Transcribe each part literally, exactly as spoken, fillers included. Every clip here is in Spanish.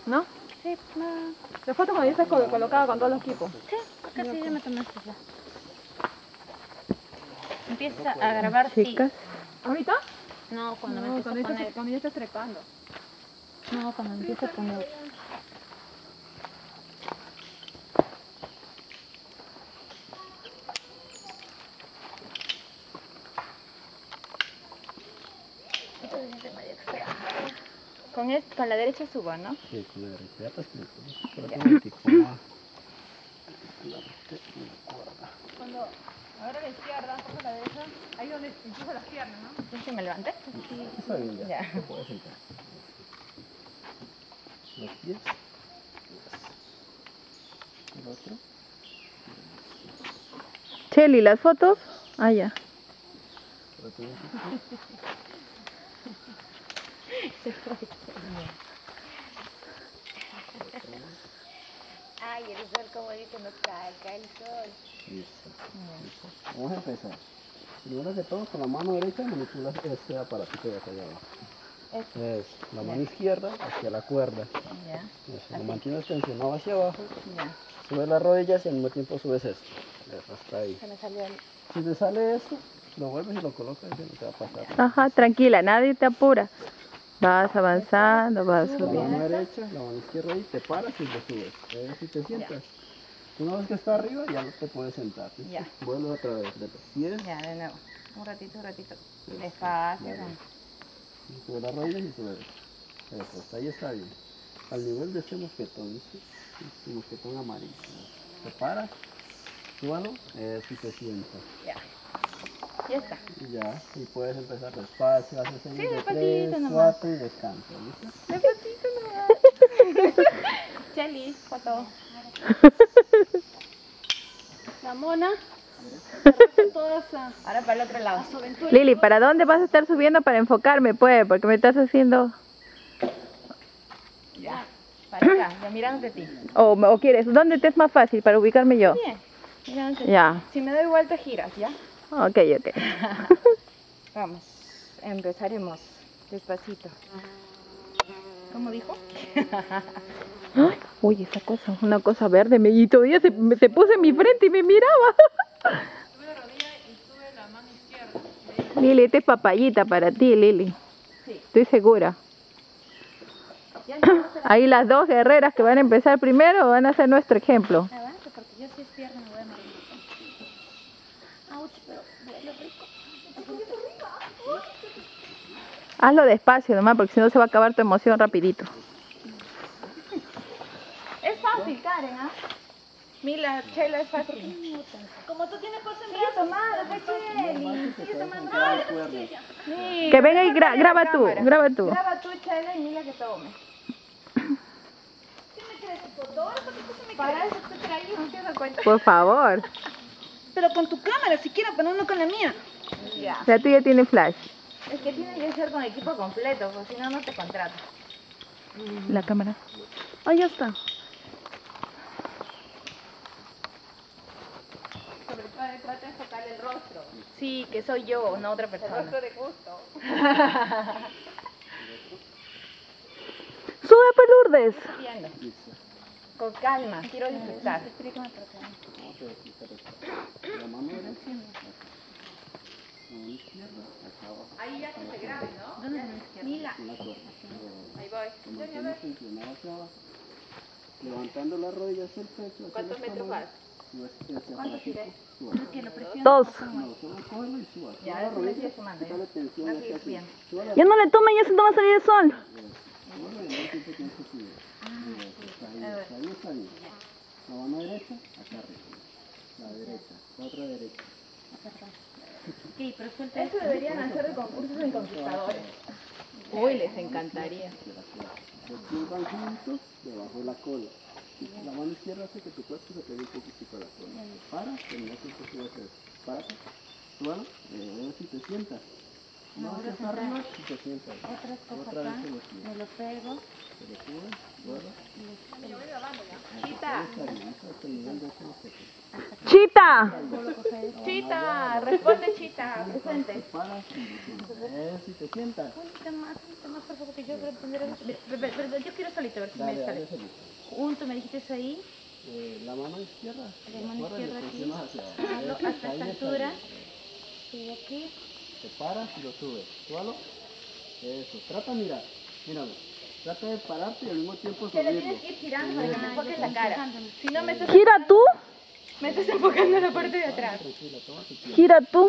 ¿No? Sí, no. La foto cuando ya estás col colocada con todos los equipos. Sí, acá sí ya me tomaste ya. Empieza a grabar, Chicas. sí. ¿Ahorita? No, cuando No, me empiezo cuando, a ya poner. estás, cuando ya estás trepando. No, cuando me empiezo a poner. Con, es, con la derecha subo, ¿no? Sí, con la derecha. Ya te explico. Espérate un momentico. Vamos a agarrarte una cuerda. Cuando agarra la izquierda, coge la derecha, ahí donde empuja las piernas, ¿no? ¿Quieres que me levante? Sí, está bien ya. Ya. Te puedes sentar. Los pies. El otro. Cheli, ¿las fotos? Ah, ya. Espérate un momentito. Ay, el sol, como dice, no cae, cae el sol. Listo. Listo. Vamos a empezar. Primero que todo, con la mano derecha manipulas este aparatito de acá allá abajo. Este. Es la mano izquierda hacia la cuerda. Ya. Eso, lo mantienes tensionado hacia abajo. Ya. Subes las rodillas y al mismo tiempo subes esto. Eso, hasta ahí. Se me salió el... Si te sale esto, lo vuelves y lo colocas y no te va a pasar. Ajá, tranquila, nadie te apura. Vas avanzando, vas La subiendo. mano derecha, la mano izquierda ahí, te paras y lo subes. A ver si te sientas. Una vez que está arriba ya no te puedes sentar. ¿Listo? Ya. Vuelve otra vez de los pies. Ya, de nuevo. Un ratito, un ratito. Eso, Despacio. dale. Vamos. Sube las rodillas y sube. Eso, hasta ahí está bien. Al nivel de este mosquetón, ¿listo? Este mosquetón amarillo. Te paras, súbalo, eso y te sientas. Ya. Ya está. Y ya, y puedes empezar despacio, haces señas Sí, de despacito tres, nomás. cuatro y descansa, ¿listo? Despacito nomás. Cheli, foto. La mona. Todas a, Ahora para el otro lado. a su aventura. Lili, ¿para dónde vas a estar subiendo para enfocarme, pues? Porque me estás haciendo... Ya. Para acá, ya mirándote a ti. O, o quieres, ¿dónde te es más fácil para ubicarme yo? Bien. Mirándote a ti. Ya. Si me doy vuelta, giras, ¿ya? Ok, ok. Vamos. Empezaremos despacito. ¿Cómo dijo? Ay, uy, esa cosa, una cosa verde, me, y todavía se, me- se puso en mi frente y me miraba. Sube la rodilla y sube la mano izquierda. Lili, esta es papayita para ti, Lili. Sí. Estoy segura. Ya no vamos a hacer Ahí las dos guerreras que van a empezar primero van a ser nuestro ejemplo. avance porque yo si es pierna me voy a morir. Ouch, pero duele rico. Hazlo despacio nomás, porque si no se va a acabar tu emoción rapidito. Es fácil, Karen, ¿ah? Mila, Chela, es fácil. Como tú tienes cosas en Sigue tomando, pues, Cheli. Sigue tomando. Sí, Que venga y mejor gra- dale la graba tú, cámara. graba tú. Graba tú, Chela, y Mila que tome. ¿Qué me crees? ¿Fotógrafo? ¿Qué cosa me Para crees? eso estoy ahí, ¿no te das cuenta? Por favor. Pero con tu cámara siquiera, pero no con la mía. Ya. La tuya tiene flash. Es que tiene que ser con equipo completo, porque si no, no te contrato. La cámara. Ahí ya está. Sobre todo, trata de enfocarle el rostro. Sí, que soy yo, no otra persona. El rostro de gusto. Sube, Pelurdes. Viendo. Con calma, quiero disfrutar. Vamos a explicar esto. La mano derecha, acá. La mano izquierda, acá abajo. Ahí ya que se grabe, ¿no? ¿Dónde es la izquierda? Mila. Una cuerda. No, Ahí voy. lo mantienes tensionado hacia abajo. Levantando las rodillas hacia el pecho, hacia el ¿Cuántos metros estómago. vas? Subes ese ¿Cuánto aparatito, tiré? subas. Que lo presionas. Dos. No, solo cógelo y subas. Ya, Suba ahora las sí me rodillas, sigue sumando, ya. quítale tensión Voy a aquí seguir así. subiendo. Suba las Ya no le tomen, ya se no va a salir el sol. Súbalo y al mismo tiempo tienes que subir. Eso, está ahí, está ahí, está bien. La mano derecha, acá arriba. La derecha, la otra derecha. Ok, pero suelta Eso deberían hacer de concursos en conquistadores. Uy, les encantaría. Espera, espera. Los pies van juntos debajo de la cola. La mano izquierda hace que tu cuerpo se pegue un poquitico a la cola. Para, que al mismo tiempo subas eso. Párate. Súbalo. Eh, a ver si te sientas. No, que está arriba y te sientas. Otra escojo Otra acá, vez te lo subes. me lo pego. Te lo subes, vuelo. Chita, Está bien, ese es el nivel de ese mosquetón. ¡Chita! Chita, responde Chita, Te presente. paras y te sientas. Eso, y te sientas. Un poquito más, un poquito más, por favor, que yo quiero aprender a... Ve- ve- ve- ve- Yo quiero solito, a ver si Dale, me dale, sale. solito. Junto, me dijiste eso ahí, Eh, la mano izquierda. la mano cuerda y izquierda le aquí. presionas hacia abajo. Jalo Eso, hasta ahí esta está altura. bien. Sigue aquí. Te paras y lo subes. Súbalo. Eso. Trata, mira. Míralo. Trata de pararte y al mismo tiempo Te le subirlo. tienes que ir girando para que te Subirlo. enfoques la cara. Si no, me estás, ¡Gira tú! me estás enfocando la parte de atrás. Tranquila, toma tu tiempo. ¡Gira tú!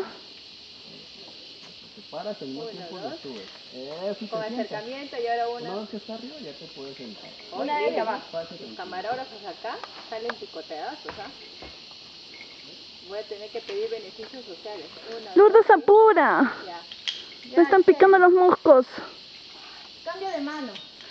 Te paras al mismo tiempo lo subes. Eso, y Con te sientas. acercamiento y ahora Una una. vez que está arriba ya te puedes sentar. Una vez ya va. Espacio, Los tranquilo. camarógrafos acá salen picoteados, ¿ah? Voy a tener que pedir beneficios sociales. Una, Lourdes, apura. ya. Me están picando los moscos. Cambio de mano.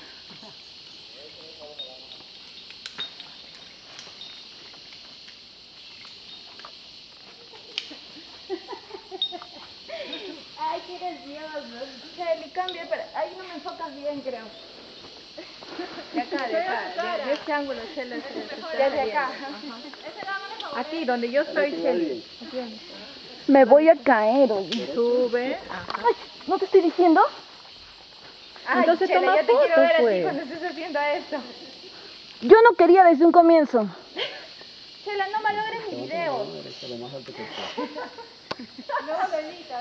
Ay, qué gracioso. Chely, cambia, pero ahí no me enfocas bien, creo. De acá, de acá. De, de este ángulo, Chela. Desde acá. Aquí, donde yo estoy, Cheli. Me voy a caer, oye. Sube. Ay, ¿no te estoy diciendo? Ay, Entonces Chela, toma yo te quiero fotos, ver a ti pues. cuando estés haciendo esto. Yo no quería desde un comienzo. Chela, no malogres mis Levanta la videos. mano derecha lo más alto que puedas. Luego lo editas.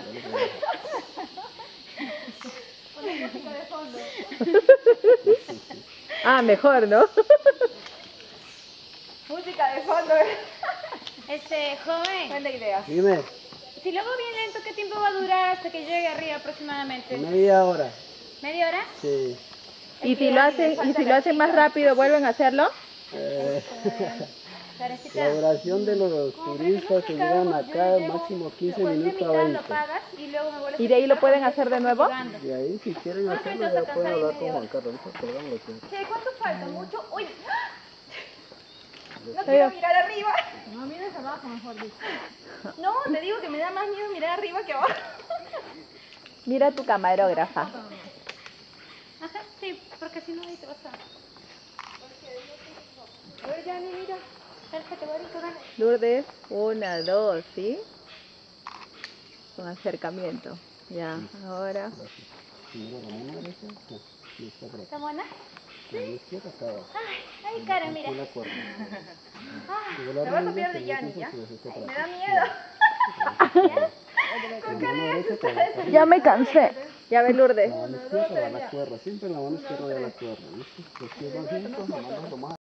Con la música de fondo. Ah, mejor, ¿no? Música de fondo. Este, joven, Buena idea. Dime, si lo hago bien lento, ¿qué tiempo va a durar hasta que llegue arriba aproximadamente? media hora. ¿Media hora? Sí. Y si lo hacen, y si lo hacen más rápido, ¿vuelven a hacerlo? Eh, Carecita. la duración de los turistas que llegan acá, máximo quince Después de minutos a mitad lo veinte. pagas y luego me vuelves ¿Y a de ahí lo quitar pueden cuando hacer de estés nuevo? jugando. De ahí, si quieren Bueno, hacerlo, entonces ya pueden alcanzar y hablar con media Juan Carlos. Ahorita colgamos aquí. Che, ¿cuánto falta? ¿Mucho? Uy. No Pero- quiero mirar arriba. No mires abajo, mejor dicho. No, te digo que me da más miedo mirar arriba que abajo. Mira tu camarógrafa. Ajá, sí, porque si no ahí te vas a... A ver, Yanni, mira. Perfecto, bonito, dale. Lourdes, una, dos, ¿sí? Con acercamiento. Ya, ahora. Primero la mano derecha, ya, y está por aquí. ¿Está buena? La mano izquierda acá abajo. Ay, ay, cara, mira. Y la cuerda. Me va a copiar de Yanni, ¿ya? Me da miedo. La mano derecha con la cuerda. Ya me cansé. Ya ves, Lourdes. La mano izquierda va a la cuerda, siempre la mano izquierda va a la cuerda, ¿viste? Los pies van juntos, la mano lo más